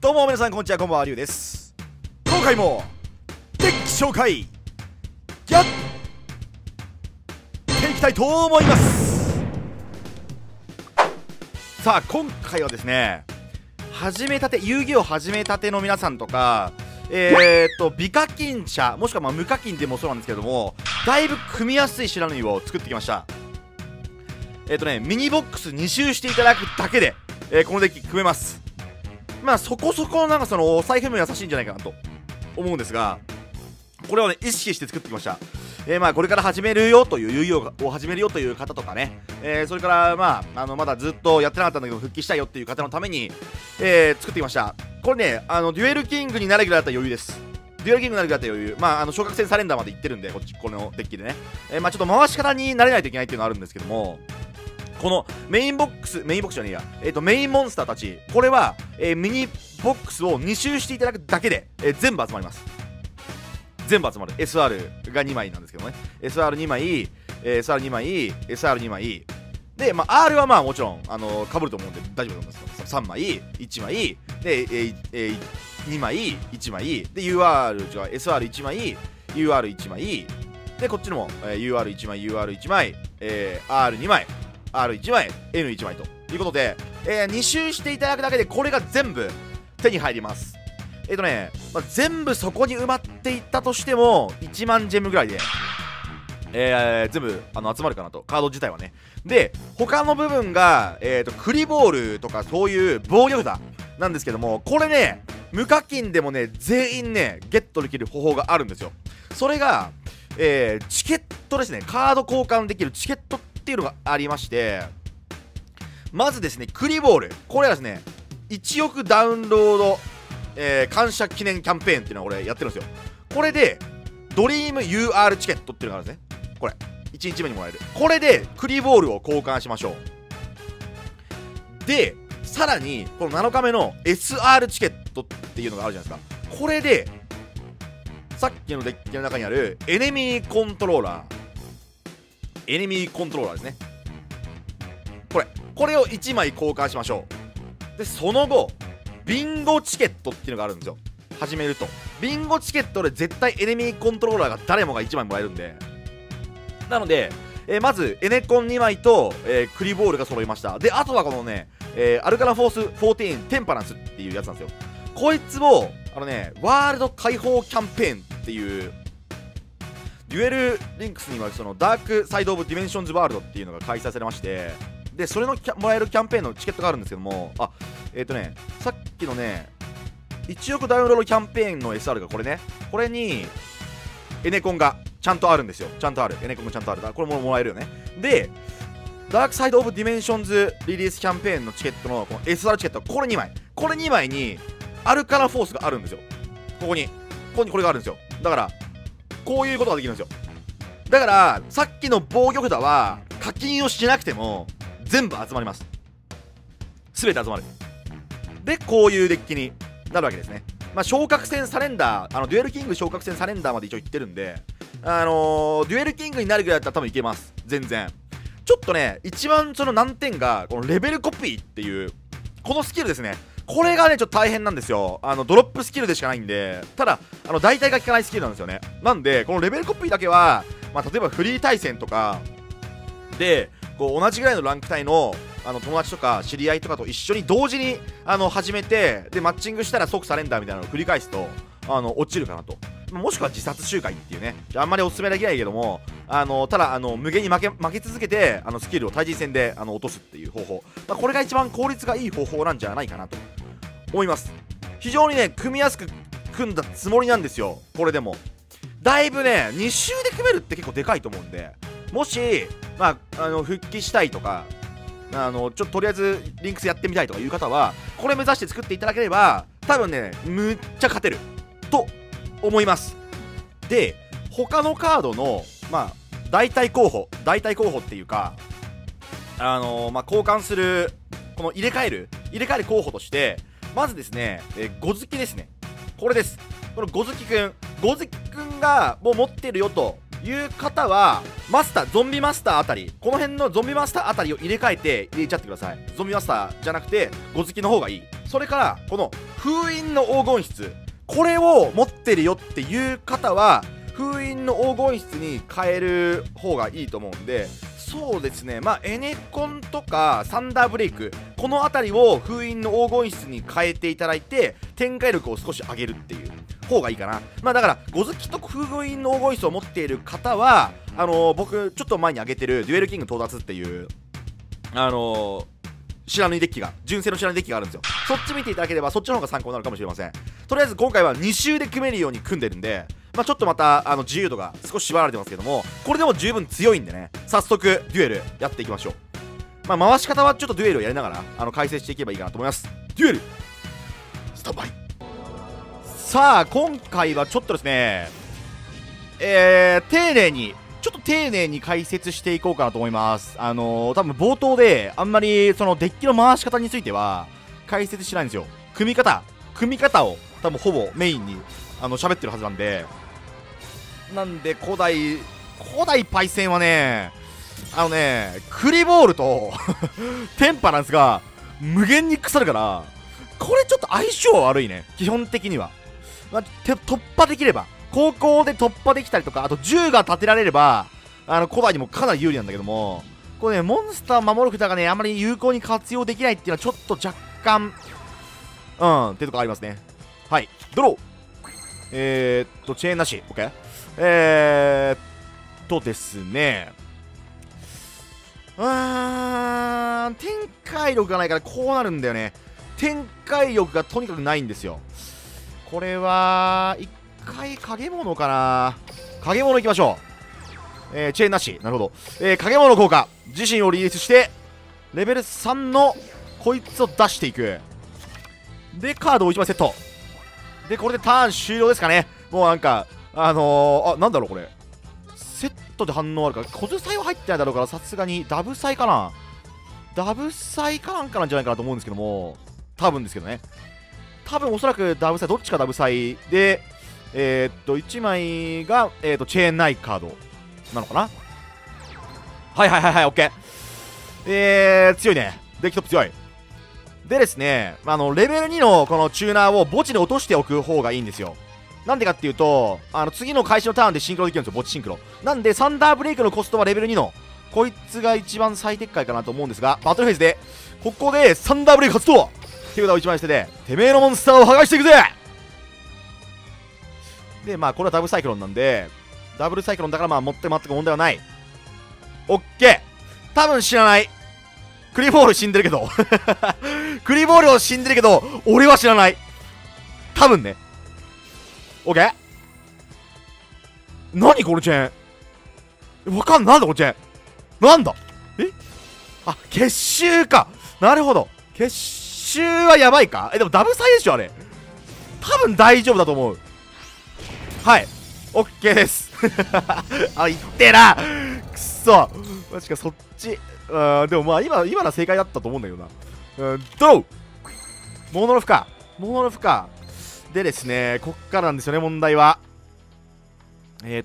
どうも皆さんこんにちは、こんばんは、りゅうです。今回もデッキ紹介やっていきたいと思います。さあ今回はですね、始めたて、遊戯を始めたての皆さんとか美課金者もしくは無課金でもそうなんですけども、だいぶ組みやすい白縫いを作ってきました。ミニボックス2周していただくだけで、このデッキ組めます。まあそこそこなんかそのお財布も優しいんじゃないかなと思うんですが、これをね意識して作ってきました。まあこれから始めるよという遊戯を始めるよという方とかね、それからまあまだずっとやってなかったんだけど復帰したいよっていう方のために、作ってきました。これねデュエルキングになるぐらいだったら余裕です。デュエルキングになるぐらいだったら余裕。まあ昇格戦サレンダーまで行ってるんで、このデッキでね、まあちょっと回し方に慣れないといけないっていうのはあるんですけども、このメインボックスじゃねえや、メインモンスターたち、これは、ミニボックスを2周していただくだけで、全部集まります。全部集まる。 SR が2枚なんですけどね、 SR2 枚、SR2 枚、SR2 枚で、まあ R はまあもちろんかぶると思うんで大丈夫だと思うんですけど、3枚1枚で、2枚1枚で SR1 枚 UR1 枚で、こっちのも、UR1 枚 UR1 枚、R2 枚R1 枚 N1 枚ということで、2周していただくだけでこれが全部手に入ります。全部そこに埋まっていったとしても1万ジェムぐらいで、全部集まるかなと、カード自体はね。で他の部分が、クリボールとかそういう防御札なんですけども、これね無課金でもね全員ねゲットできる方法があるんですよ。それが、チケットですね。カード交換できるチケットっていうのがありまして、まずですねクリボール、これはですね1億ダウンロード、感謝記念キャンペーンっていうのを俺やってるんですよ。これでドリーム UR チケットっていうのがあるんですね。これ1日目にもらえる。これでクリボールを交換しましょう。でさらにこの7日目の SR チケットっていうのがあるじゃないですか。これでさっきのデッキの中にあるエネミーコントローラーですね。これを1枚交換しましょう。でその後ビンゴチケットっていうのがあるんですよ。始めるとビンゴチケットで絶対エネミーコントローラーが誰もが1枚もらえるんで、なので、まずエネコン2枚と、クリボールが揃いました。であとはこのね、アルカナフォース14テンパランスっていうやつなんですよ。こいつをワールド解放キャンペーンっていうデュエルリンクスにはそのダークサイドオブディメンションズワールドっていうのが開催されまして、でそれのもらえるキャンペーンのチケットがあるんですけども、さっきのね1億ダウンロードキャンペーンの SR がこれね、これにエネコンがちゃんとあるんですよ。ちゃんとあるエネコンがちゃんとある。これももらえるよね。でダークサイドオブディメンションズリリースキャンペーンのチケットのこの SR チケット、これ2枚にアルカナフォースがあるんですよ。ここにこれがあるんですよ。だからこういうことができるんですよ。だからさっきの防御札は課金をしなくても全部集まります。全て集まる。でこういうデッキになるわけですね。まあ昇格戦サレンダー、デュエルキング昇格戦サレンダーまで一応いってるんで、デュエルキングになるぐらいだったら多分いけます。全然。ちょっとね一番その難点がこのレベルコピーっていうこのスキルですね。これがねちょっと大変なんですよ。ドロップスキルでしかないんで、ただ代替が効かないスキルなんですよね。なんでこのレベルコピーだけは、まあ、例えばフリー対戦とかでこう同じぐらいのランク帯の友達とか知り合いとかと一緒に同時に始めて、でマッチングしたら即サレンダーみたいなのを繰り返すと落ちるかなと。もしくは自殺周回っていうね、あんまりおすすめできないけども、ただ無限に負け続けてスキルを対人戦で落とすっていう方法、まあ、これが一番効率がいい方法なんじゃないかなと思います。非常にね組みやすく組んだつもりなんですよ。これでもだいぶね2周で組めるって結構でかいと思うんで、もしまあ復帰したいとかとりあえずリンクスやってみたいとかいう方はこれ目指して作っていただければ多分ねむっちゃ勝てると思います。で他のカードのまあ代替候補っていうかまあ交換するこの入れ替える候補として、まずですね、ゴズキですね。これです。このゴズキくんがもう持ってるよという方はマスターゾンビマスターあたり、この辺のゾンビマスターあたりを入れ替えて入れちゃってください。ゾンビマスターじゃなくてゴズキの方がいい。それからこの封印の黄金筆、これを持ってるよっていう方は封印の黄金筆に変える方がいいと思うんで、そうですね、まあエネコンとかサンダーブレイク、この辺りを封印の黄金筆に変えていただいて展開力を少し上げるっていう方がいいかな。まあだからゴズキと封印の黄金筆を持っている方は僕ちょっと前に挙げてるデュエルキング到達っていう知らぬいデッキが、純正の知らぬいデッキがあるんですよ。そっち見ていただければそっちの方が参考になるかもしれません。とりあえず今回は2周で組めるように組んでるんで、まあ、ちょっとまた自由度が少し縛られてますけども、これでも十分強いんでね、早速デュエルやっていきましょう。まあ回し方はちょっとデュエルをやりながら解説していけばいいかなと思います。デュエルスタンバイ。さあ今回はちょっとですねちょっと丁寧に解説していこうかなと思います。多分冒頭であんまりそのデッキの回し方については解説しないんですよ。組み方を多分ほぼメインに喋ってるはずなんで、古代パイセンはね、クリボールとテンパランスが無限に腐るから、これちょっと相性悪いね、基本的には。まあ、突破できれば、高校で突破できたりとか、あと銃が立てられれば古代にもかなり有利なんだけども、これね、モンスター守る札がねあまり有効に活用できないっていうのはちょっと若干ってとこありますね。はい、ドローチェーンなし OK。 ですね、展開力がないからこうなるんだよね。展開力がとにかくないんですよ。これは一回影物かな。影物いきましょう。チェーンなし、なるほど。影物効果、自身をリリースしてレベル3のこいつを出していく。でカードを1枚セットで、これでターン終了ですかね。もうなんかなんだろうこれ、セットで反応あるから小手サイは入ってないだろうから、さすがにダブサイかな、ダブサイかなんかなんじゃないかなと思うんですけども、多分ですけどね、多分おそらくダブサイ、どっちかダブサイで1枚がチェーンないカードなのかな。はいはいはいはい、オッケー。強いね、デッキトップ強い。でですね、レベル2のこのチューナーを墓地に落としておく方がいいんですよ。なんでかっていうと、次の開始のターンでシンクロできるんですよ、墓地シンクロ。なんでサンダーブレイクのコストはレベル2のこいつが一番最適解かなと思うんですが、バトルフェイズでここでサンダーブレイク発動手札を1枚捨てて、てめえのモンスターを剥がしていくぜ。でまあこれはダブルサイクロンなんで、ダブルサイクロンだからまあ全く問題はない。オッケー。多分知らない。クリボール死んでるけどクリボールを死んでるけど俺は知らない、多分ね。オッケー。何このチェーン、わかんない。なんだこのチェーン、なんだ、あ、結集か。なるほど、結集はやばいか。でもダブサイでしょあれ。多分大丈夫だと思う。はい、オッケーですあ、言ってな、くそ、マジかそっち。でもまあ今のは正解だったと思うんだけどな。ドロー、モノロフか、モノロフか。でですね、こっからなんですよね、問題は。影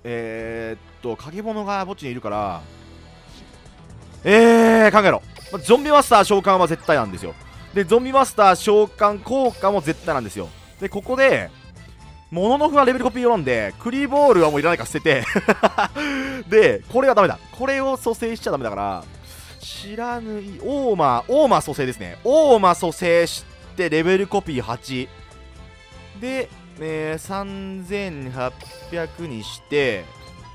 物が墓地にいるから考えろ。ゾンビマスター召喚は絶対なんですよ。でゾンビマスター召喚効果も絶対なんですよ。でここでモノノフはレベルコピーをなんで、クリボールはもういらないから捨ててでこれはダメだ、これを蘇生しちゃダメだから、知らぬいオーマ蘇生ですね。オーマ蘇生してレベルコピー8で、3800にして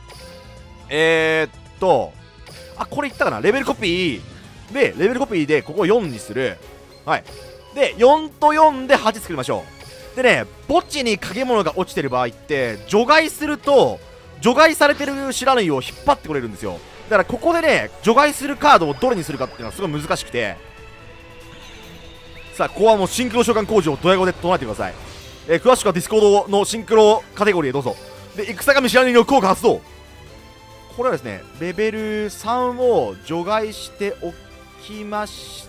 これいったかな。レベルコピーでここを4にする。はいで4と4で8作りましょう。でね、墓地に影物が落ちてる場合って除外すると、除外されてる知らぬいを引っ張ってこれるんですよ。だからここでね、除外するカードをどれにするかっていうのはすごい難しくて、さあここはもうシンクロ召喚工事をドヤ語で唱えてください。詳しくはディスコードのシンクロカテゴリーへどうぞ。で戦神知らぬいの効果発動。これはですね、レベル3を除外しておきまして、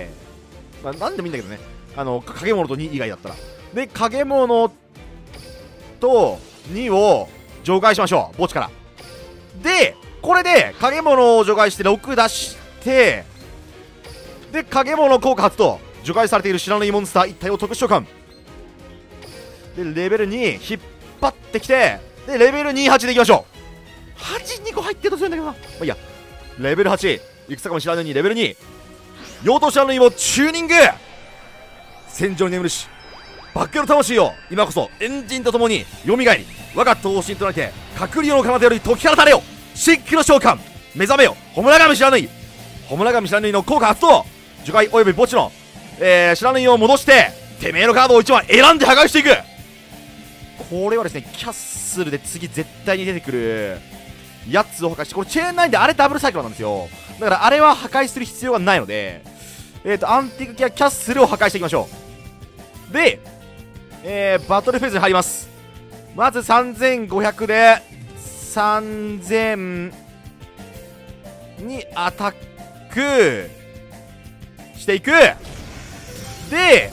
まあ、なんでもいいんだけどね、影物と2以外だったら。で影物と2を除外しましょう、墓地から。でこれで影物を除外して6出して、で影物効果発動、除外されている知らないモンスター1体を特殊召喚で、レベル2引っ張ってきて、でレベル28でいきましょう。82個入ってるとするんだけどな、まあいいや。レベル8戦かも知らぬにレベル2、妖刀知らぬにもチューニング。戦場に眠るしバックの魂を今こそエンジンとともに蘇り、我が闘神となりて閣僚の奏より解き放たれよ。漆器の召喚、目覚めよホムラガミ知らぬい。ホムラガミ知らぬいの効果発動、除外および墓地の、知らぬいを戻しててめえのカードを1枚選んで破壊していく。これはですねキャッスルで次絶対に出てくるやつを破壊して、これチェーン9であれダブルサイクルなんですよ。だからあれは破壊する必要がないので、アンティークキャッスルを破壊していきましょう。でバトルフェーズに入ります。まず3500で3000にアタックしていく。で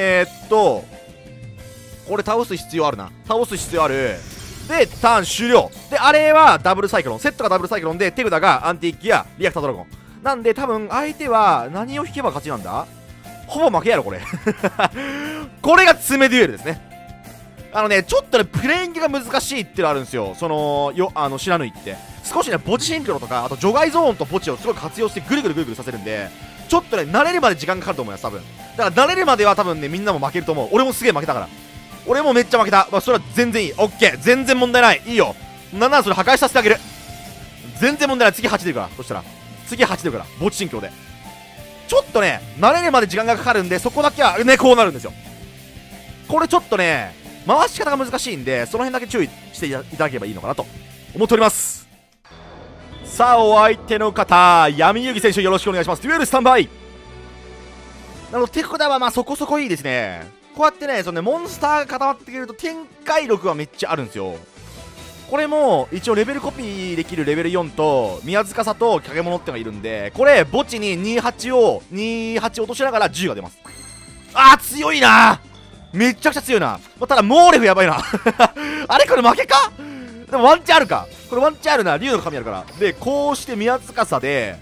これ倒す必要あるな、倒す必要ある。でターン終了で、あれはダブルサイクロン、セットがダブルサイクロンで手札がアンティークやリアクタードラゴンなんで、多分相手は何を引けば勝ちなんだ。ほぼ負けやろこれこれが爪デュエルですね。ちょっとねプレイングが難しいってのあるんですよ。知らぬいって少しね墓地シンクロとか、あと除外ゾーンと墓地をすごい活用してぐるぐるぐるぐるさせるんで、ちょっとね慣れるまで時間かかると思います多分。だから慣れるまでは多分ねみんなも負けると思う。俺もすげえ負けたから、俺もめっちゃ負けた。まあそれは全然いい、オッケー、全然問題ない、いいよ。なんならそれ破壊させてあげる、全然問題ない。次8出るから、そしたら次8出るから墓地シンクロでちょっとね慣れるまで時間がかかるんで、そこだけはねこうなるんですよ。これちょっとね回し方が難しいんで、その辺だけ注意していただければいいのかなと思っております。さあお相手の方、闇遊戯選手よろしくお願いします。デュエルスタンバイ。手札はまあそこそこいいですね。こうやってねモンスターが固まってくると展開力はめっちゃあるんですよ。これも一応レベルコピーできるレベル4と宮塚さと影物ってのがいるんで、これ墓地に28を落としながら10が出ます。あー強いな、めちゃくちゃ強いな。まあ、ただモーレフやばいなあれこれ負けか。でもワンチャンあるか、これワンチャンあるな、竜の神あるから。でこうして宮塚さで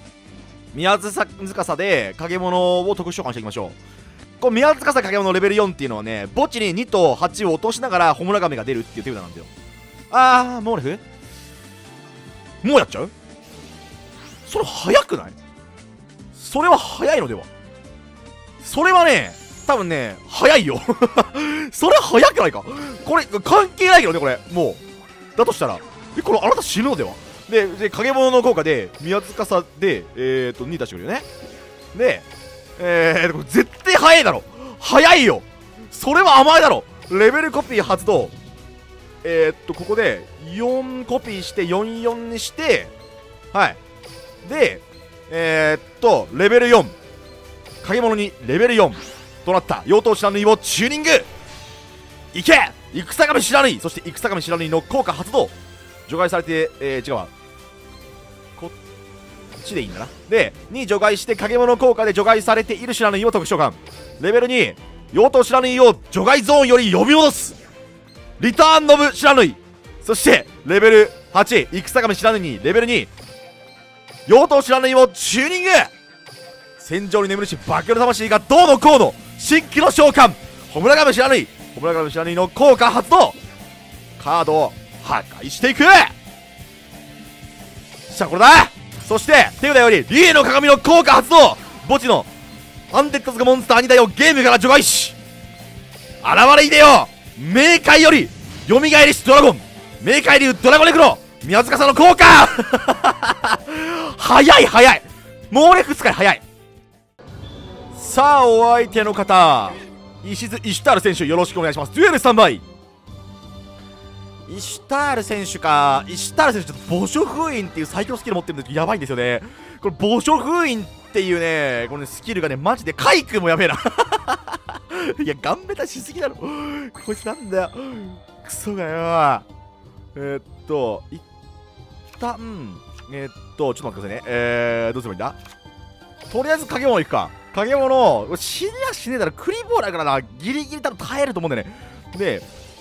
影物を特殊召喚していきましょう。こう宮塚さ影物レベル4っていうのはね、墓地に2と8を落としながらホムラガメが出るっていう手札なんですよ。あーモーレフもうやっちゃう。それ早くない？それは早いのでは。それはね多分ね早いよそれ早くないか、これ関係ないけどねこれ。もうだとしたらこれあなた死ぬのでは。で影物の効果で宮塚さで2出してくるよね。でこれ絶対早いだろ、早いよ、それは甘いだろ。レベルコピー発動、ここで4コピーして44にして、はいでレベル4影物にレベル4となった妖刀知らぬいをチューニング。いけ戦神知らぬい。そして戦神知らぬいの効果発動、除外されて違うわ、こっちでいいんだな。で2除外して影物効果で除外されている知らぬいを特殊召喚。レベル2妖刀知らぬいを除外ゾーンより呼び戻す、リターンノブ知らぬい。そしてレベル8戦神知らぬいにレベル2妖刀知らぬいをチューニング。戦場に眠るしバックの魂がどうのこうの、新規の召喚、ホムラガメ知らぬい、ホムラガメ知らぬいの効果発動、カードを破壊していく。さあこれだ。そして手札よりリエの鏡の効果発動、墓地のアンデッドズがモンスター2体をゲームから除外し、現れいでよ冥界より蘇りしドラゴン、冥界流ドラゴネクロ宮塚さんの効果早い早い、猛烈使い早い。さあお相手の方、イシュタール選手よろしくお願いします。デュエルスタンバイ。イシュタール選手か。イシュタール選手ちょっと墓所封印っていう最強スキル持ってるんでやばいんですよね。これ墓所封印っていうねこの、ね、スキルがねマジでカイ君もやべえないやガンベタしすぎだろこいつなんだよクソがよ。一旦ちょっと待ってくださいね。どうすればいいんだ。とりあえず影物いくか。影物死にやしねえだろ、クリボーだからな、ギリギリ多分耐えると思うんだよね。で